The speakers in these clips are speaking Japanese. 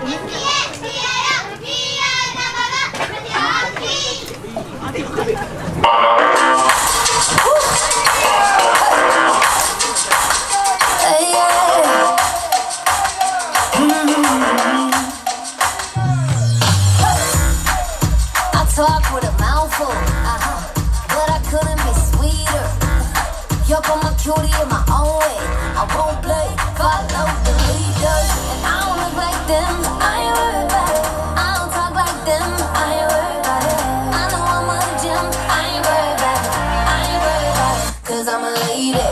Talk with a mouthful, but I couldn't be sweeter. You're on my cutie in my own way. I won't play, follow the leaders. And I don't look like them, I ain't worried about it. I don't talk like them, I ain't worried about it. I know I'm a gem, I ain't worried about it. I ain't worried about it, 'cause I'm a lady.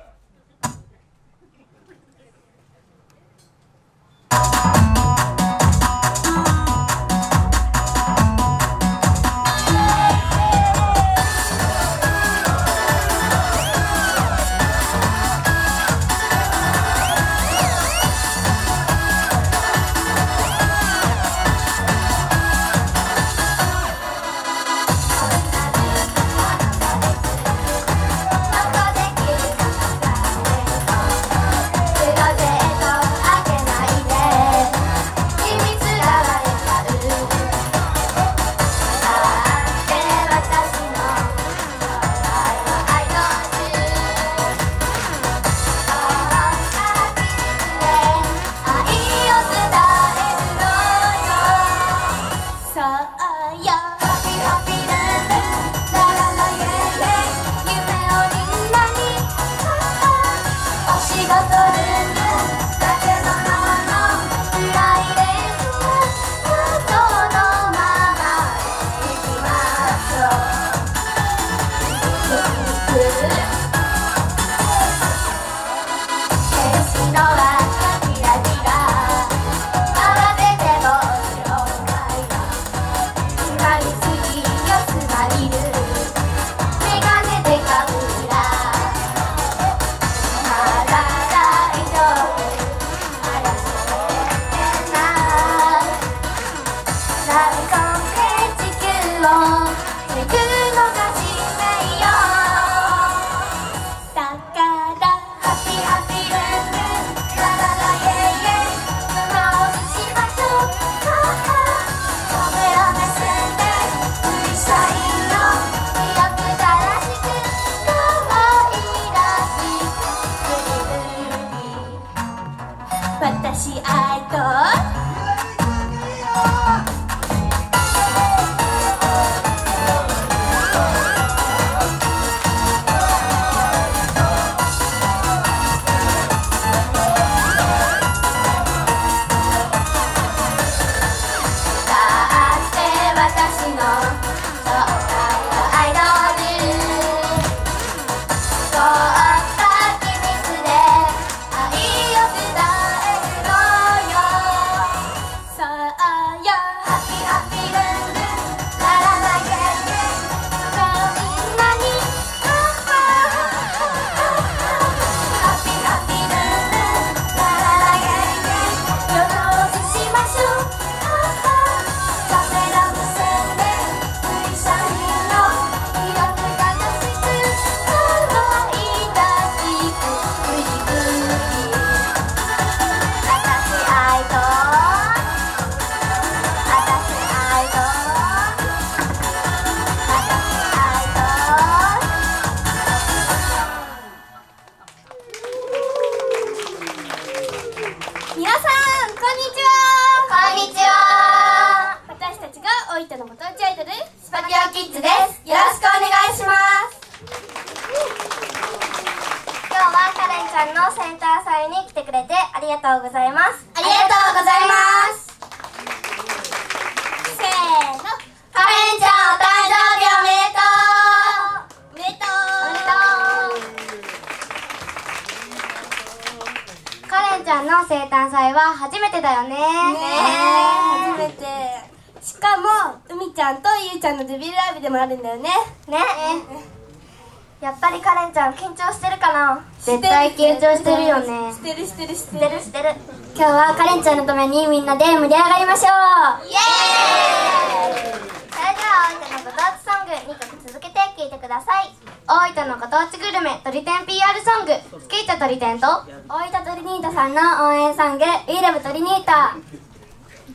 私愛とセンター祭に来てくれてありがとうございます。ありがとうございます。せーの、カレンちゃんお誕生日おめでとう。カレンちゃんの生誕祭は初めてだよね。初めて。しかも海ちゃんとゆうちゃんのデビューライブでもあるんだよね。やっぱりカレンちゃん緊張してるかな。絶対緊張してるよね。してる。今日はカレンちゃんのためにみんなで盛り上がりましょう。イエーイ。それでは大分のご当地ソング2曲続けて聴いてください。大分のご当地グルメとり天 PR ソングスキーチャとり天と大分トリニータさんの応援ソング We Love トリニータ。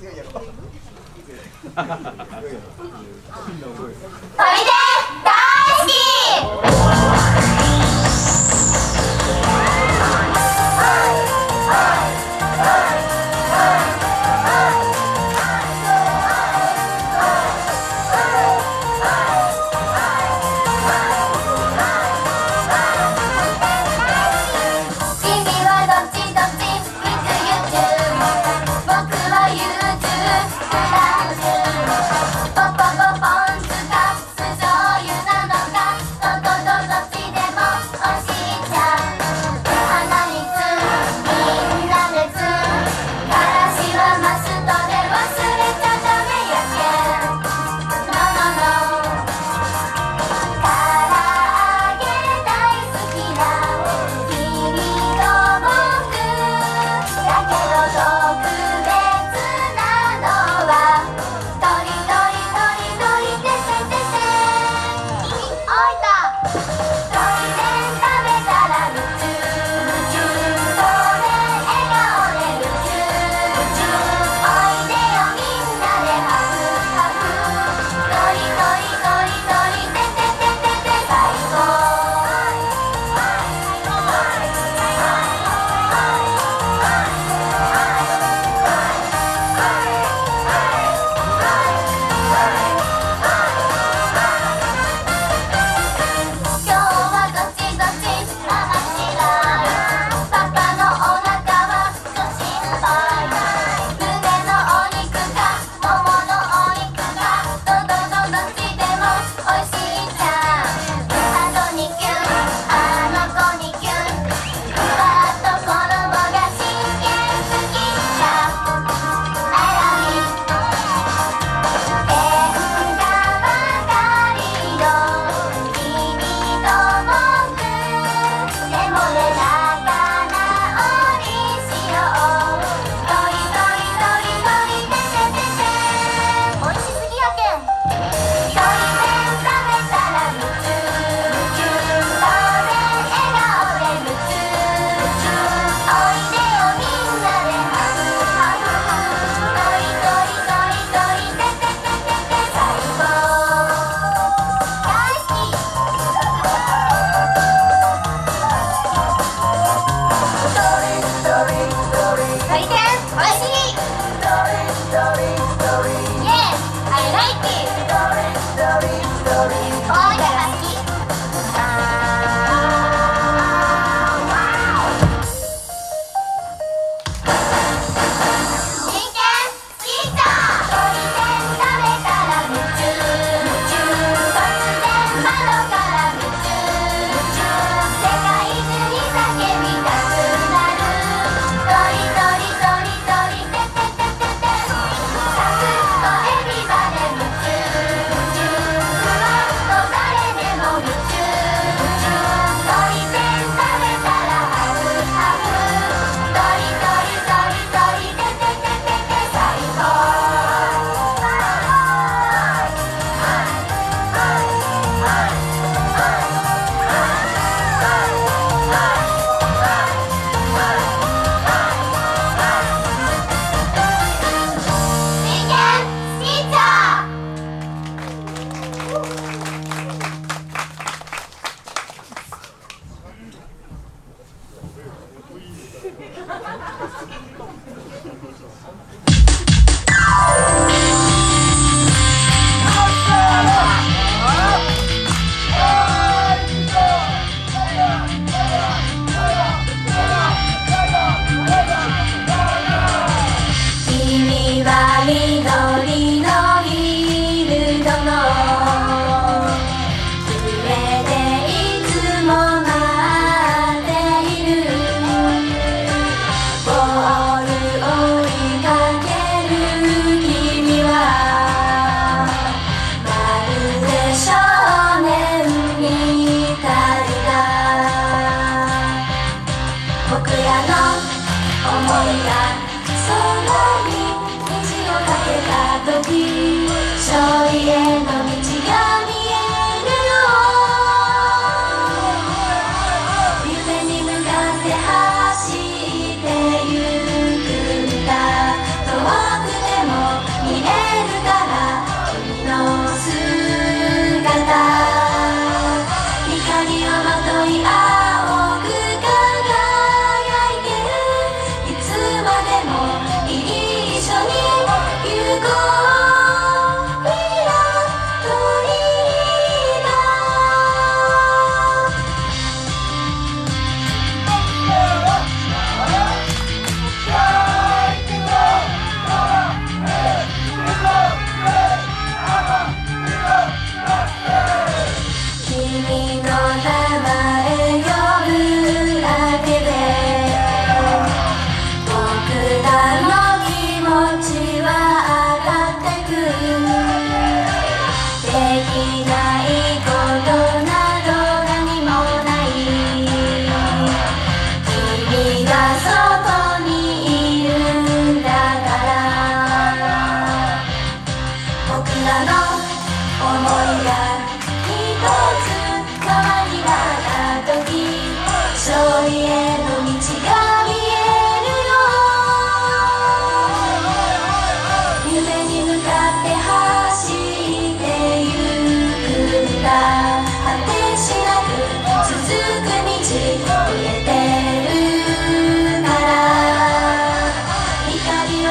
遠くでも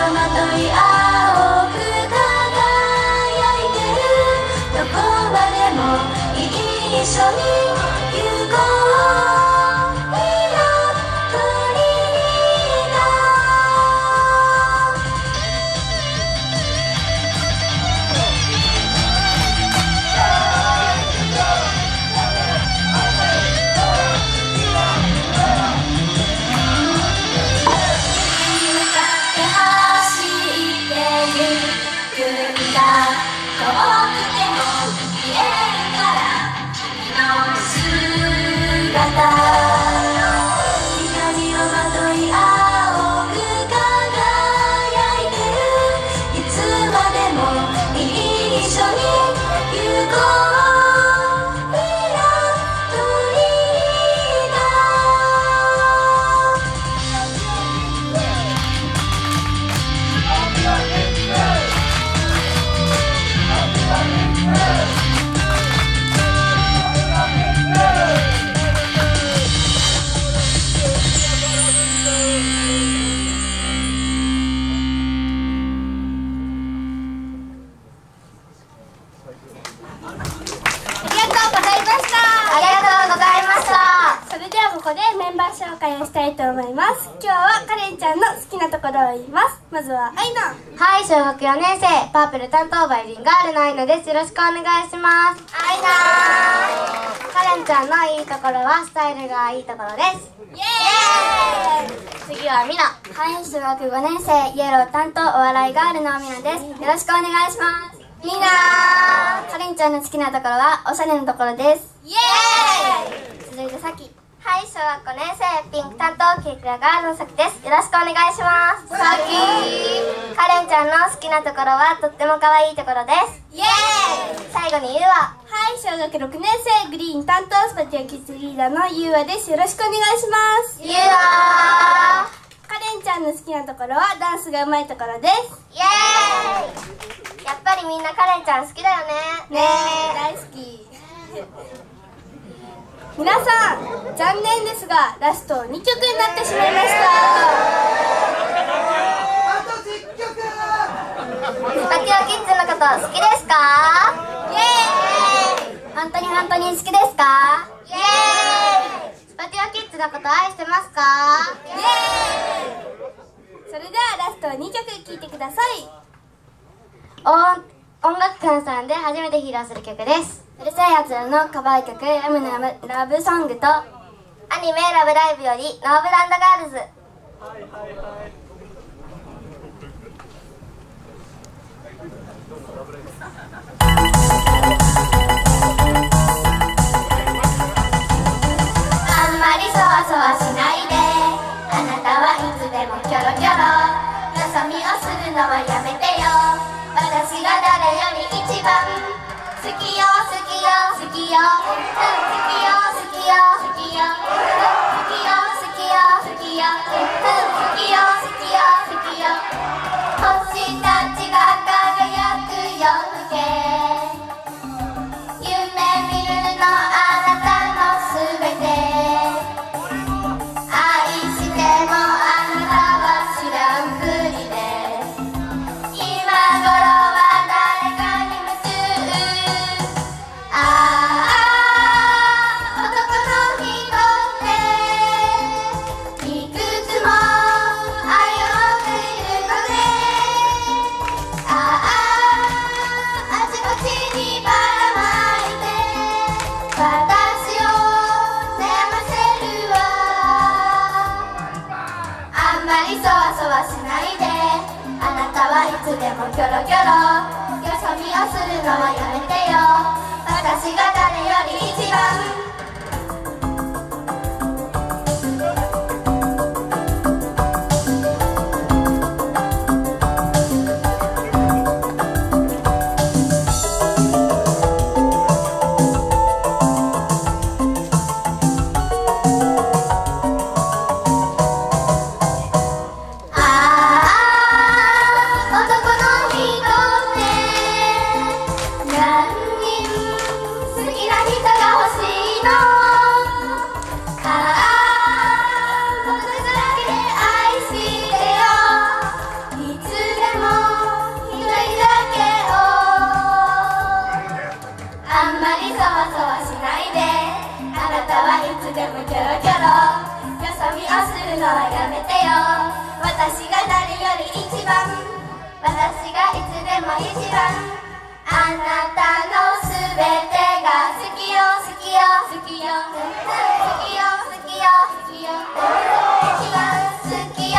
をまとい青く輝いてるどこまでも一緒に行こういいな鳥だ向かって走ってゆくんだ遠くても見えるから君の姿光をまとい青く輝いてるいつまでも一緒に行こういいな鳥だありがとうございました。 それではここでメンバー紹介をしたいと思います。今日はカレンちゃんの好きなところを言います。まずはアイナ。 はい、小学4年生、パープル担当バイリンガールのアイナです。よろしくお願いします。 アイナカレンちゃんのいいところはスタイルがいいところです。 ーイエーイ。 次はミナ。 はい、小学5年生、イエロー担当お笑いガールのミナです。よろしくお願いします。 みんなカレンちゃんの好きなところはおしゃれなところです。イエーイ。続いてさき。 はい、小学5年生、ピンク担当ケイクラガールのさきです。よろしくお願いします。 さき。 カレンちゃんの好きなところはとっても可愛いところです。 イエーイ。 最後にユウは。 はい、小学6年生、グリーン担当スパティアキッズリーダーのユウアです。よろしくお願いします。 ユウはカレンちゃんの好きなところはダンスが上手いところです。 イエーイ。やっぱりみんなカレンちゃん好きだよね。 ねえ、大好き。皆さん、残念ですがラスト2曲になってしまいました。 スパティオキッズのこと好きですか？ イエーイ。 本当に本当に好きですか？イエーイ。スパティオキッズのこと愛してますか？ イエーイ。それではラスト2曲聴いてください。 音楽館さんで初めて披露する曲です。 うるさいやつらのカバー曲 M のラブソングとアニメラブライブよりノーブランドガールズ。 あんまりそわそわしないであなたはいつでもキョロキョロよそ見をするのはやめてよ私が誰より一番好きよ好きよ好きよ好きよ好きよ好きよ好きよ好きよ好きよ好きよ好きよ好きよ星たちが輝く夜更け夢見るのあなたのすべて愛してもあなたは知らんふりで今頃は誰かに夢中ああ男の人っていくつも愛を持っているのねあああちこちにばらまいて私を悩ませるわあんまりそわそわしないであなたはいつでもキョロキョロよそ見をするのはやめてよ私が誰より一番好きな人が欲しいののはやめてよ。私が誰より一番、私がいつでも一番、あなたのすべてが好きよ好きよ好きよ好きよ好きよ好きよ一番好きよ。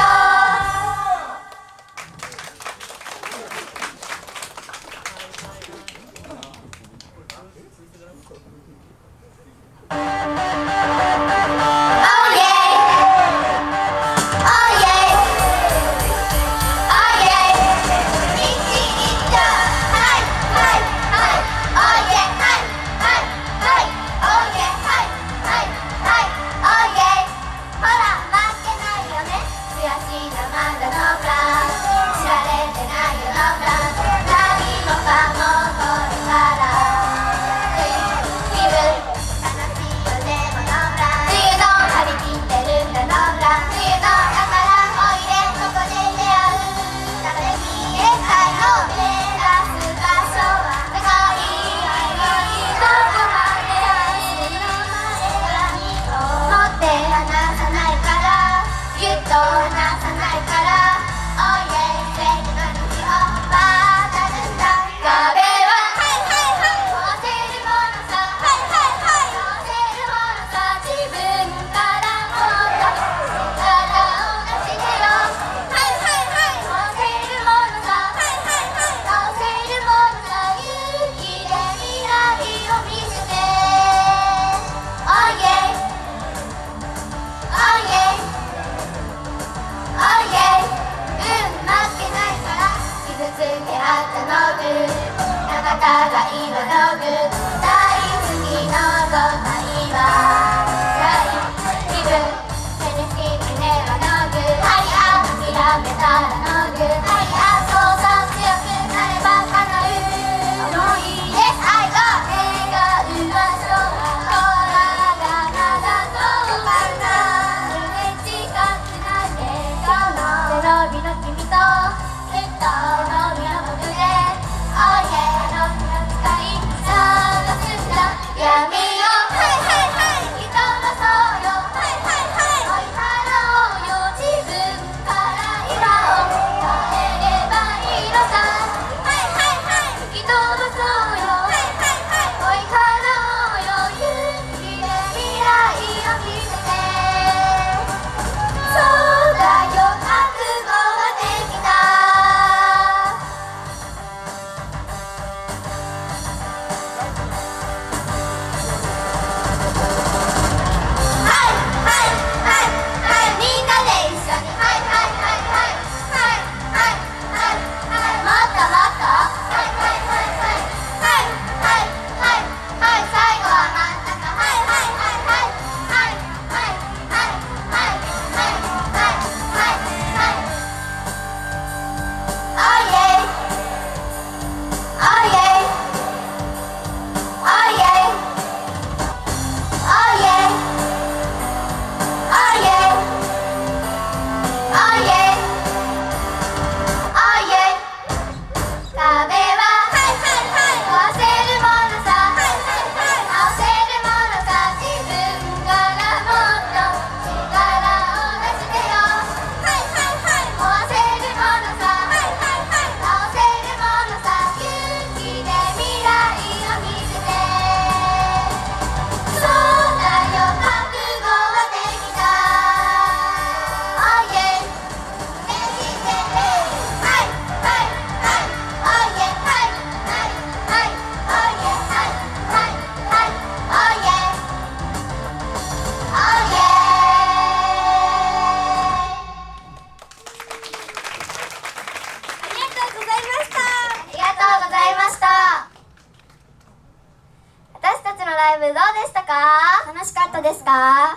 ライブどうでしたか？楽しかったですか？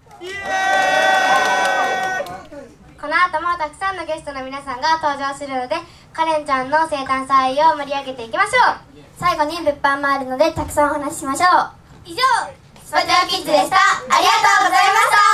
この後もたくさんのゲストの皆さんが登場するので、カレンちゃんの生誕祭を盛り上げていきましょう。最後に物販もあるのでたくさんお話ししましょう。以上、スパチャキッズでした。ありがとうございました。